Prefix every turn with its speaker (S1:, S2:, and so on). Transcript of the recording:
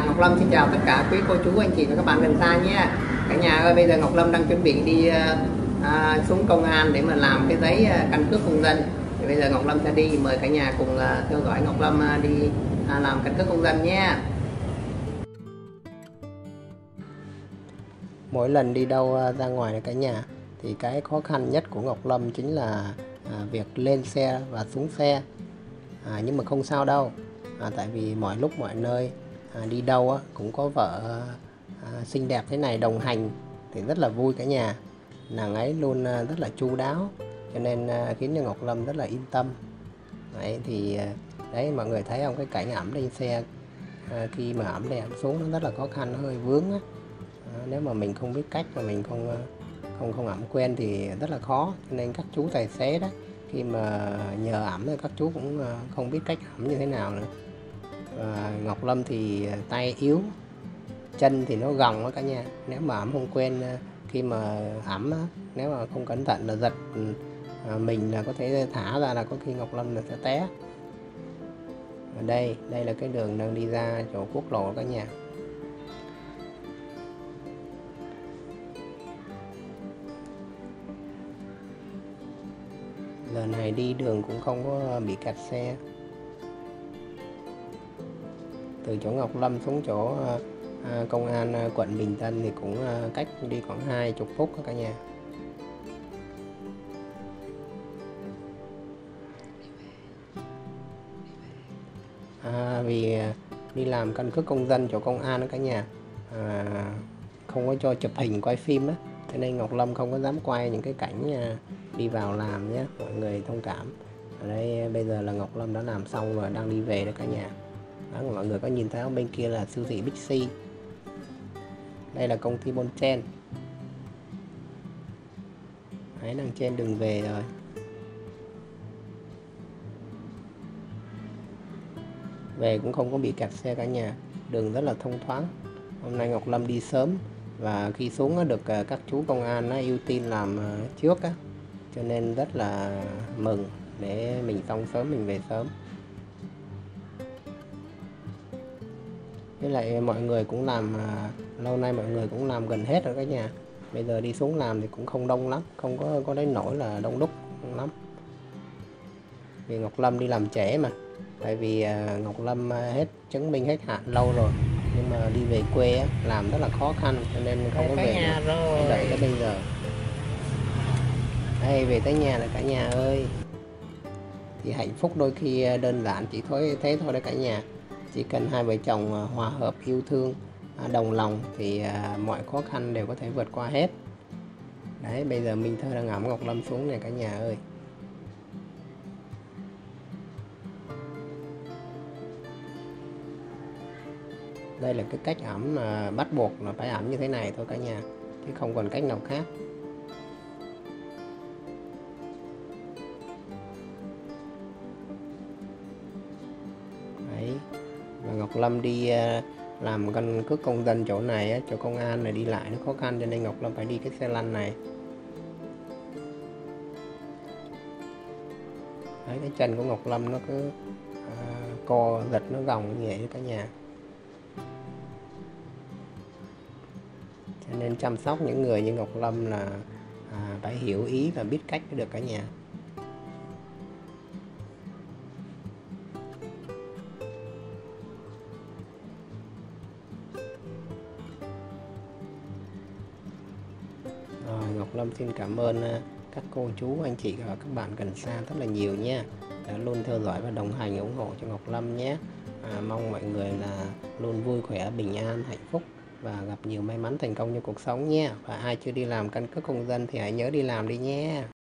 S1: Ngọc Lâm xin chào tất cả quý cô chú anh chị và các bạn gần xa nhé. Cả nhà ơi, bây giờ Ngọc Lâm đang chuẩn bị đi xuống công an để mà làm cái giấy căn cước công dân. Thì bây giờ Ngọc Lâm sẽ đi, mời cả nhà cùng theo dõi Ngọc Lâm đi làm căn cước công dân nhé.
S2: Mỗi lần đi đâu ra ngoài cả nhà thì cái khó khăn nhất của Ngọc Lâm chính là việc lên xe và xuống xe. Nhưng mà không sao đâu, tại vì mọi lúc mọi nơi đi đâu cũng có vợ xinh đẹp thế này đồng hành thì rất là vui cả nhà. Nàng ấy luôn rất là chu đáo, cho nên khiến cho Ngọc Lâm rất là yên tâm. Đấy thì đấy, mọi người thấy không, cái cảnh ẩm lên xe khi mà ẩm lên ẩm xuống nó rất là khó khăn, nó hơi vướng á. Nếu mà mình không biết cách mà mình không ẩm quen thì rất là khó, cho nên các chú tài xế đó khi mà nhờ ẩm thì các chú cũng không biết cách ẩm như thế nào nữa. Và Ngọc Lâm thì tay yếu, chân thì nó gòng đó cả nhà. Nếu mà ẩm không quen, khi mà ẩm nếu mà không cẩn thận là giật mình là có thể thả ra, là có khi Ngọc Lâm là sẽ té. Ở đây là cái đường đang đi ra chỗ quốc lộ cả nhà. Lần này đi đường cũng không có bị kẹt xe. Từ chỗ Ngọc Lâm xuống chỗ công an quận Bình Tân thì cũng cách đi khoảng 20 phút cả nhà. Vì đi làm căn cước công dân chỗ công an đó cả nhà, không có cho chụp hình quay phim á, cho nên Ngọc Lâm không có dám quay những cái cảnh đi vào làm nhé, mọi người thông cảm. Ở đây bây giờ là Ngọc Lâm đã làm xong rồi, đang đi về đó cả nhà. Đó, mọi người có nhìn thấy bên kia là siêu thị Bixi, đây là công ty Bon Chen. Đấy, đang trên đường về rồi. Về cũng không có bị kẹt xe cả nhà, đường rất là thông thoáng. Hôm nay Ngọc Lâm đi sớm và khi xuống được các chú công an ưu tiên làm trước á, cho nên rất là mừng để mình xong sớm, mình về sớm. Với lại mọi người cũng làm lâu nay mọi người cũng làm gần hết rồi cả nhà. Bây giờ đi xuống làm thì cũng không đông lắm, không có đến nỗi là đông đúc lắm. Vì Ngọc Lâm đi làm trễ mà, tại vì Ngọc Lâm hết chứng minh hết hạn lâu rồi, nhưng mà đi về quê làm rất là khó khăn, cho nên không có về được, đợi tới bây giờ. Đây, về tới nhà rồi cả nhà ơi. Thì hạnh phúc đôi khi đơn giản chỉ thế thôi đấy cả nhà. Chỉ cần hai vợ chồng hòa hợp, yêu thương, đồng lòng thì mọi khó khăn đều có thể vượt qua hết. Đấy, bây giờ Minh Thơ đang ẵm Ngọc Lâm xuống này cả nhà ơi. Đây là cái cách ẩm mà bắt buộc là phải ẩm như thế này thôi cả nhà, chứ không còn cách nào khác. Đấy, và Ngọc Lâm đi làm căn cước công dân chỗ này, chỗ công an này đi lại nó khó khăn, cho nên Ngọc Lâm phải đi cái xe lăn này. Đấy, cái chân của Ngọc Lâm nó cứ co giật, nó gòng như vậy cả nhà. Cho nên chăm sóc những người như Ngọc Lâm là phải hiểu ý và biết cách mới được cả nhà. Rồi, Ngọc Lâm xin cảm ơn các cô chú, anh chị và các bạn gần xa rất là nhiều nha, đã luôn theo dõi và đồng hành ủng hộ cho Ngọc Lâm nhé. Mong mọi người là luôn vui khỏe, bình an, hạnh phúc và gặp nhiều may mắn thành công trong cuộc sống nha. Và ai chưa đi làm căn cước công dân thì hãy nhớ đi làm đi nhé.